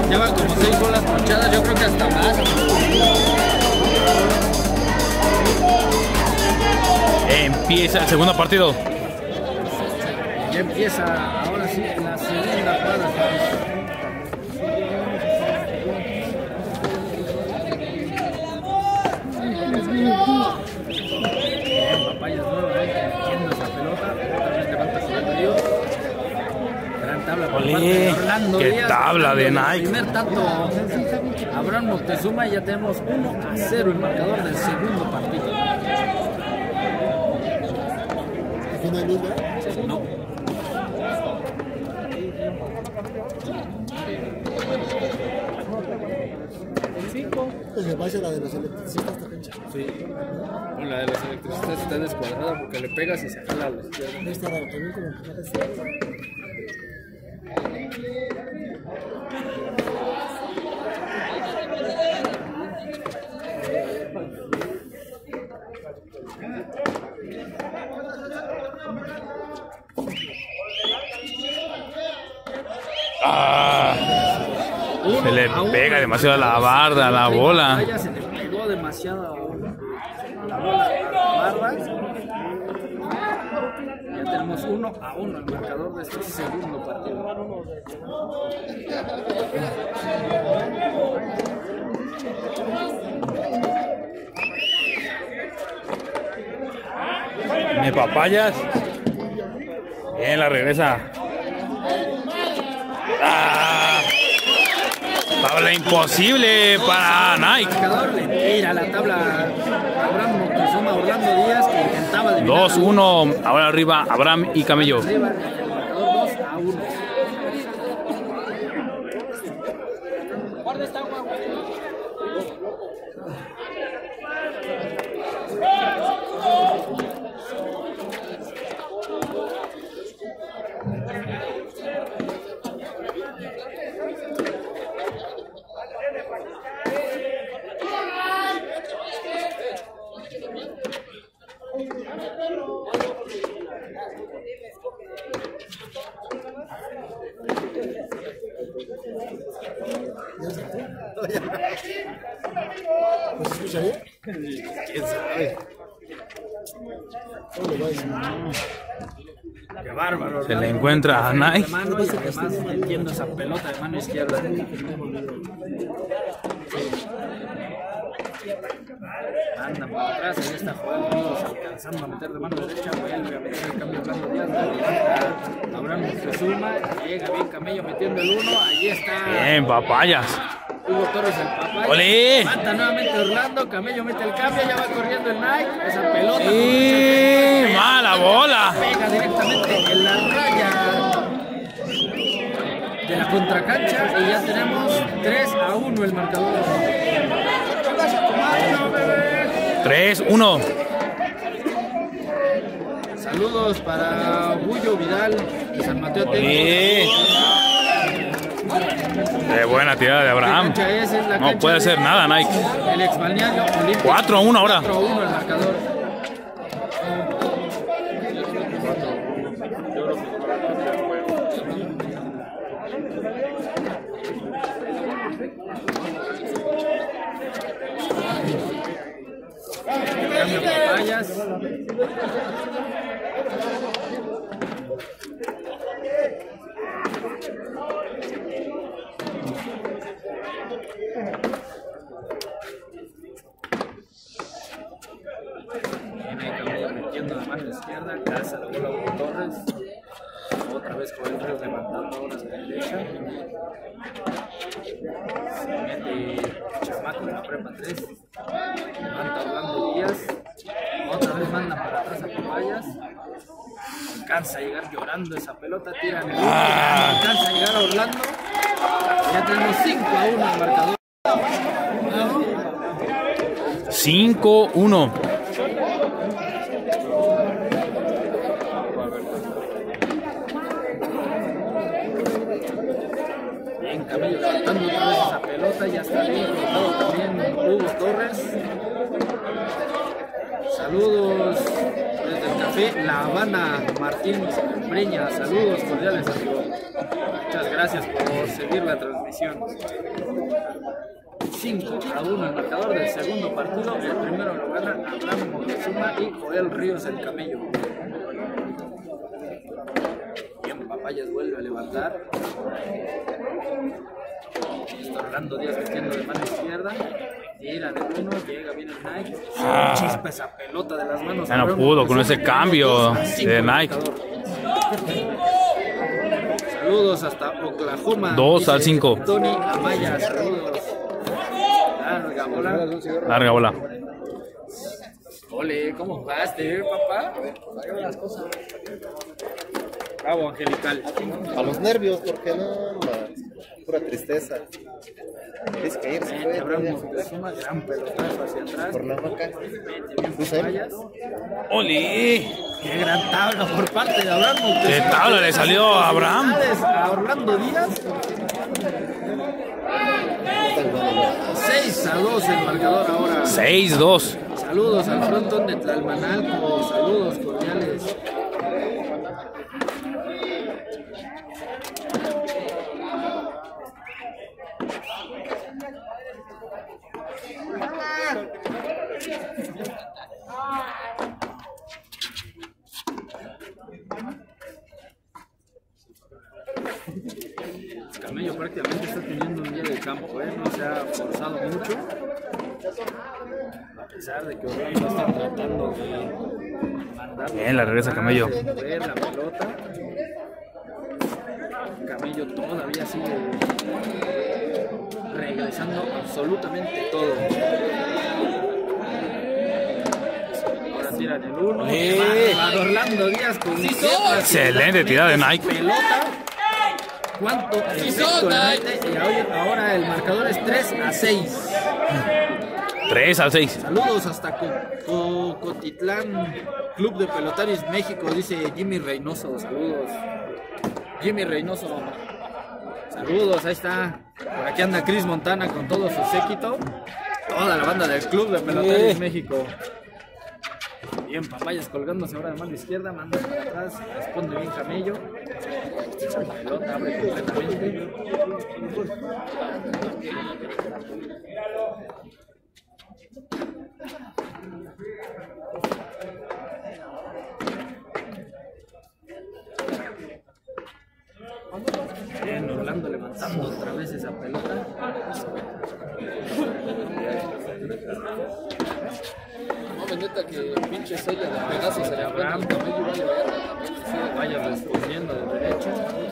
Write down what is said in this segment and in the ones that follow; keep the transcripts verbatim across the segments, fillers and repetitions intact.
Ya van como seis bolas ponchadas, yo creo que hasta más. Empieza el segundo partido. Ya empieza, ahora sí, la segunda cuadra. Papayas nuevamente metiendo esa pelota. Otra vez levanta jugando Dios. Gran tabla por parte de Orlando qué Díaz. tabla de Nike. Primer tanto Abraham Moctezuma y ya tenemos uno a cero el marcador del segundo partido. ¿Aquí no hay luz, verdad? No. Cinco. Pues va a ser la de los electricistas esta cancha. Sí. La de los electricistas está descuadrada porque le pegas y se jala a la izquierda. No está raro, también como que parece. Ah, se le pega demasiado a la barda, a la bola. Se le pegó demasiado a la bola a la barda. Ya tenemos uno a uno el marcador de este segundo partido. De Papayas. Bien, la regresa. Ah, tabla imposible para Nike. El marcador le tira la tabla Abraham Moctezuma Orlando Díaz que intentaba de dos uno. Ahora arriba Abraham y Camello. Arriba, el marcador dos a uno. Guarda esta agua, güey. ¿No se escucha bien? ¿Quién sabe? ¿Cómo le va a decir? Qué bárbaro. Se le encuentra a Nike. De mano y además metiendo esa pelota de mano izquierda. Anda para atrás, ahí está jugando, alcanzando a meter de mano derecha, vuelve a meter el cambio Orlando Díaz, levanta Abraham Moctezuma, llega bien Camello metiendo el uno, ahí está. Bien, Papayas. Hugo Torres el papá. ¡Olé! Levanta nuevamente Orlando, Camello mete el cambio, ya va corriendo el Nike, esa pelota. Sí, mala bola. Pega directamente en la raya de la contracancha y ya tenemos tres a uno el marcador. tres uno. Saludos para Bullo Vidal de San Mateo Sí. Qué buena tirada de Abraham. No puede hacer nada Nike. El ex balneario olímpico. cuatro a uno ahora. cuatro a uno el marcador. Cambio Papayas. Viene Camello metiendo la mano izquierda, casa la bola Hugo Torres. Otra vez con el Ríos levantando ahora hacia la derecha. Se mete Chamaco en la prepa tres. Levanta Orlando Díaz. Otra vez manda para atrás a Papayas. Alcanza a llegar llorando esa pelota, tira en el último, alcanza a llegar a Orlando. Ya tenemos cinco a uno el marcador. cinco uno. Bien, Camello saltando otra vez esa pelota, ya está bien colocado también Hugo Torres. Saludos desde el café La Habana, Martín Breña, saludos cordiales amigos. Muchas gracias por seguir la transmisión. cinco a uno el marcador del segundo partido. El primero lo gana Abraham Moctezuma y Joel Ríos el Camello. Bien, Papayas vuelve a levantar. Está Orlando Díaz metiendo de mano izquierda. Tira de uno, llega bien el Nike. Ah. Chispa esa pelota de las manos. Ya no pudo con ese cambio de Nike. Saludos hasta Oklahoma. dos al cinco. Tony Amaya, saludos. Larga bola. Larga bola. Ole, ¿cómo jugaste, papá? Bravo, Angelical. A los nervios, porque no, la pura tristeza. Es que irse fue Abraham Moctezuma, gran pelotazo hacia atrás. por la boca. Papayas. ¡Oli! Qué gran tabla por parte de Abraham Moctezuma. ¡Qué tabla le salió a Abraham! A Orlando Díaz. seis a dos el marcador ahora. seis dos. Saludos al frontón de Tlalmanalco. Saludos cordiales. Camello prácticamente está teniendo un día de campo, ¿eh? No se ha forzado mucho, a pesar de que Orlando está tratando de mandar. Bien, la regresa Camello. Ver la pelota. Camello todavía sigue regresando absolutamente todo. Ahora tiran el uno. ¡Eh! Orlando Díaz con Excelente tirada de Nike. Pelota. ¿Cuánto efecto le mete? Y ahora, ahora el marcador es tres a seis. tres al seis. Saludos hasta Co Co Cotitlán, Club de Pelotarios México, dice Jimmy Reynoso. Saludos. Jimmy Reynoso. Saludos, ahí está. Por aquí anda Chris Montana con todo su séquito. Toda la banda del Club de Pelotarios Sí. México. Bien, Papayas colgándose ahora de mano izquierda, manda para atrás, responde bien Camello. Esa pelota abre completamente. Bien, Orlando levantando otra vez esa pelota. No, neta que pinche sella de pedazos allá afuera. El Camello vale verga. Vaya respondiendo de derecho.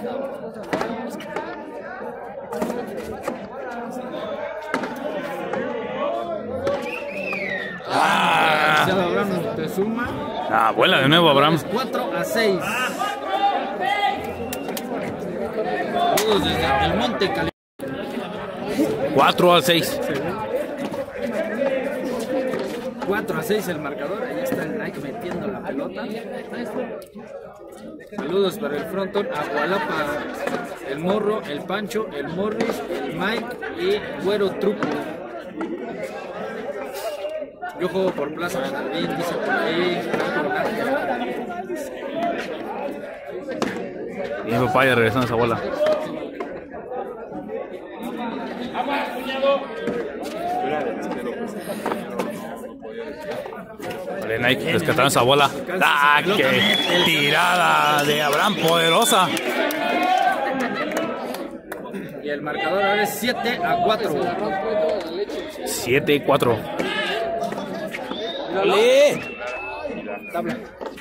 Ah, Ya Abraham Moctezuma. ah, vuela de nuevo Abraham. cuatro a seis. Saludos desde el Monte Cali. cuatro al seis. cuatro a seis el marcador. Ahí está el Nike metiendo la pelota. Saludos para el frontón, Agualapa, el Morro, el Pancho, el Morris, el Mike y Güero Truco. Yo juego por Plaza Jardín, dice por ahí. Y Papaya regresando esa bola. Vale, Nike rescataron esa bola. ¡Ah, qué tirada de Abraham poderosa! Y el marcador ahora es siete a cuatro. siete cuatro. Tabla.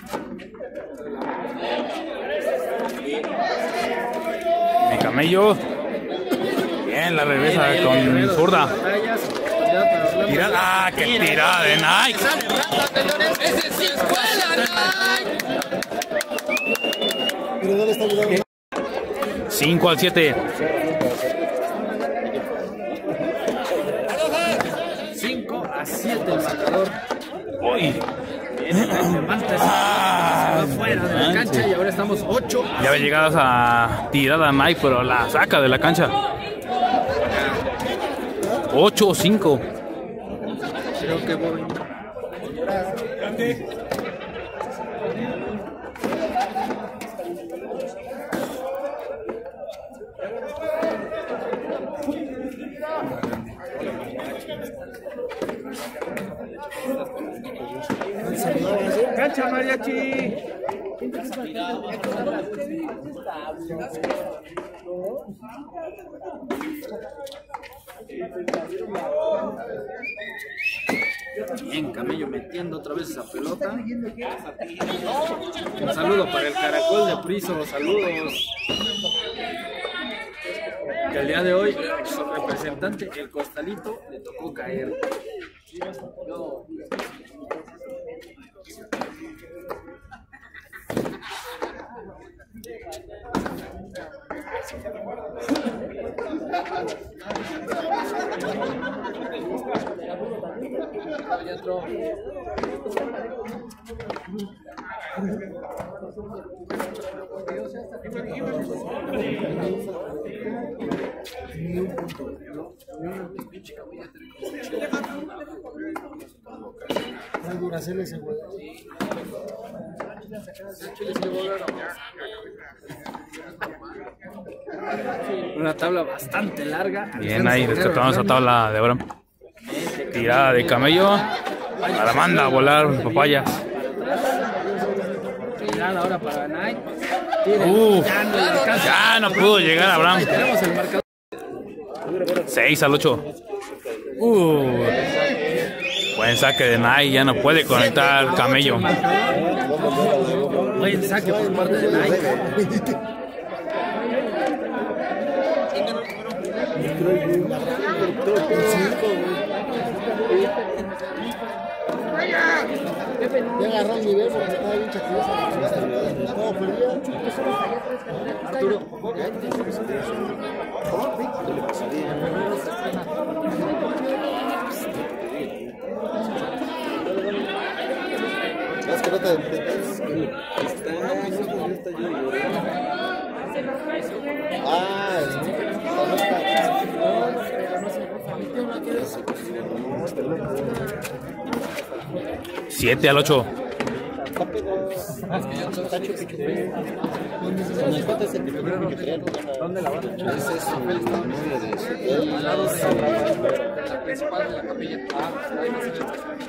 Mi Camello. Bien, la regresa con zurda. Tirada. ¡Ah, qué tirada de Nike! ¡Ese sí es buena, Pero ¿dónde está el video? cinco al siete. cinco a siete el marcador. Uy. Levanta esa Ah, pelota, se va fuera de la cancha y ahora estamos ocho a Ya había llegado esa tirada Nike, pero la saca de la cancha. ocho cinco. Creo que voy. cancha, mariachi. Bien, Camello metiendo otra vez esa pelota. Un saludo para el Caracol de Priso, saludos. Que el día de hoy su representante, el Costalito, le tocó caer. Ya entró. Hay duraceles ese güey. Una tabla bastante larga. Bien ahí, rescatamos esa tabla de Abraham. Tirada de Camello. A la manda a volar papayas. Tirada ahora para Nike. Uf, Ya no le alcanza. ya no pudo llegar Abraham. Ahí tenemos el marcador. seis al ocho. Uh, buen saque de Nike, ya no puede conectar Camello. Buen saque por parte de Nike. Ya agarró el nivel porque estaba bien chacoso. No, perdía. Arturo. Más que no te entiendes. Ah, siete al ocho. ¿Dónde la van a echar? Ese es el novio de su. Al lado de la principal de la capilla. Ah, ahí va a ser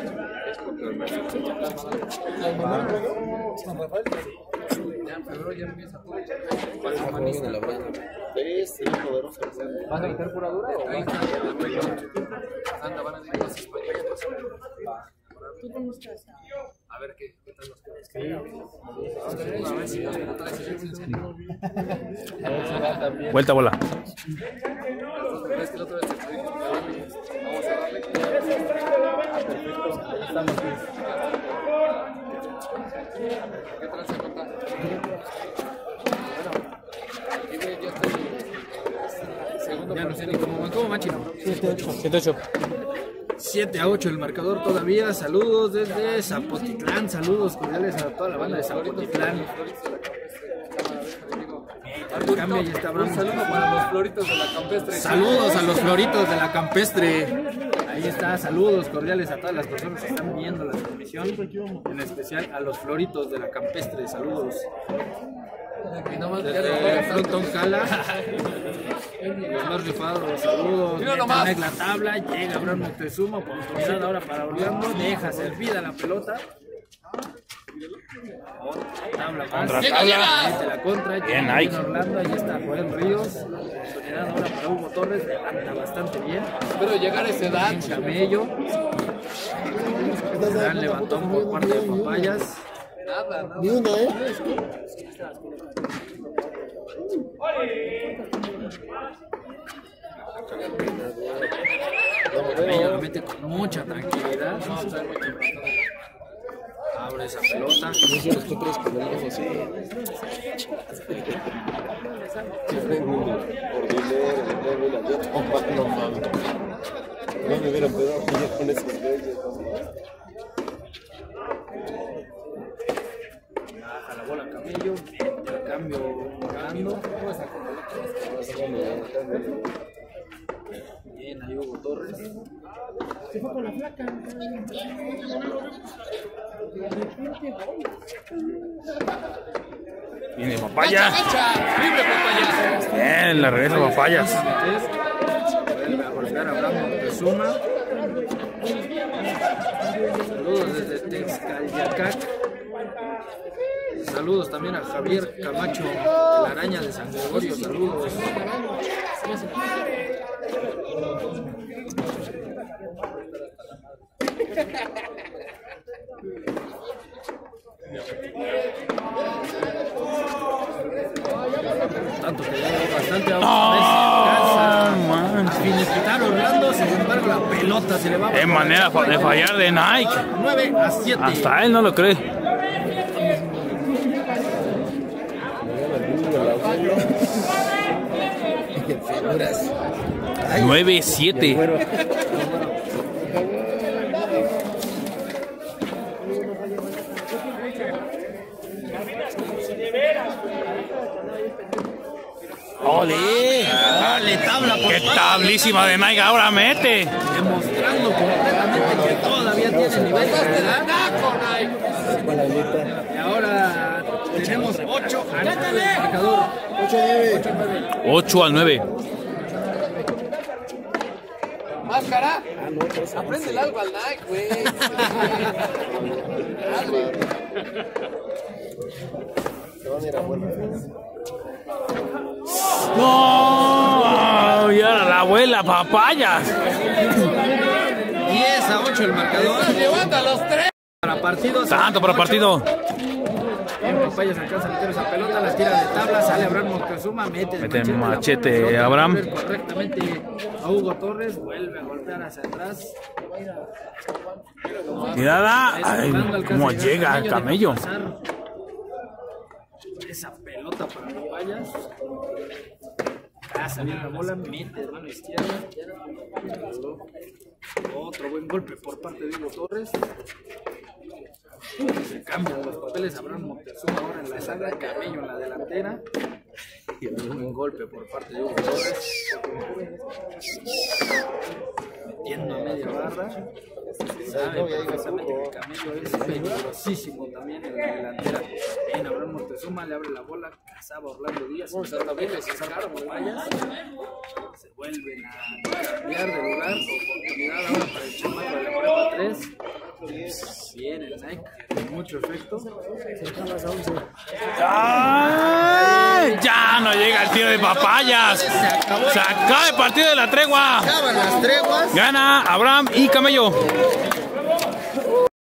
San Rafael. ya en febrero ya empieza todo. de la branda. Sí, sí, poderoso. ¿Vas a quitar curadura o van a anda, van a ir los españoles? A ver qué, qué tal los quedas. A ver si los traes en serio. Vuelta bola. ¿Crees que la otra vez te dije? Vamos a darle. Estamos bien. ¿Qué tal se conta? Aquí ve, ya estoy. Segundo Ya no sé ni cómo van. ¿Cómo van, Chino? siete ocho. siete a ocho el marcador todavía. Saludos desde Zapotitlán. Saludos cordiales a toda la banda de Zapotitlán. Cambia y está Abraham. Un saludo para los floritos de la campestre. Saludos a los floritos de la campestre. Ahí está, saludos cordiales a todas las personas que están viendo la transmisión, en especial a los floritos de la campestre. Saludos. Y nomás Desde Frontón Cala, los más rifados, saludos. Mira Meten nomás. en la tabla, llega Abraham Moctezuma, oportunidad ahora para Orlando, deja servida la pelota. Tabla más. Contra Mete tabla. la contra, Bien, llega ahí. Orlando, ahí está Joel Ríos. Oportunidad ahora para Hugo Torres, levanta bastante bien. espero llegar a esa edad. Camello. Gran levantón por parte de Papayas. Nada, nada. Ni una, ¿eh? Camello lo mete con mucha tranquilidad. Abre esa pelota. Nosotros tres ponemos así. Por dinero, dinero, la dieta. Oh, no mames. No me hubieran pegado ya con esos güeyes. Baja la bola Camello. El cambio jugando. Bien, ahí Hugo Torres. Se fue con la flaca. Viene Papaya. ¡Libre, papaya! Bien, la regresa Papayas. Vuelve a golpear a Abraham Moctezuma. Saludos desde Texcalyacac. Saludos también a Javier Camacho, la araña de San Gregorio. Saludos. Tanto que ya hay bastante ¡Ah, man! a finiquitar Orlando, sin embargo la pelota se le va a ¡Qué manera de fallar de Nike! nueve a siete. Hasta él no lo cree. nueve siete. ¡Ole! ¡Dale tabla por ¡Qué tablísima de Nike! Ahora mete. Demostrando completamente que todavía tiene nivel de verdad. Y ahora tenemos ocho a nueve el marcador. ocho al nueve. Máscara. Aprende algo al Nike, güey. ¡No! Y ahora la abuela papayas. diez a ocho el marcador. Levanta los tres. Para partidos. Tanto para partido. Bien, Papayas alcanza a meter esa pelota, la tira de tabla, sale Abraham Moctezuma, mete, Mete el machete, la pelota, Abraham. vuelve correctamente a Hugo Torres, vuelve a golpear hacia atrás. Mirada. Ay, Alcanza a cómo llegar llega el camello. deja pasar esa pelota para Papayas. Casa bien la bola, mete de mano izquierda. Otro buen golpe por parte de Hugo Torres. Se cambian los papeles, Abraham Moctezuma ahora en la saga, Camello en la delantera. Y un golpe por parte de Hugo Torres. Metiendo a media barra. Sabe perfectamente que Camello es peligrosísimo también en la delantera. Bien, Abraham Moctezuma le abre la bola, cazaba Orlando Díaz. Se vuelven a cambiar de lugar. Oportunidad ahora para el chamaco de la prueba tres. Bien, el Nike, con mucho efecto. ¡Ay! Ya no llega el tiro de Papayas. Se acaba el partido de la tregua. Acaban las treguas. Gana Abraham y Camello.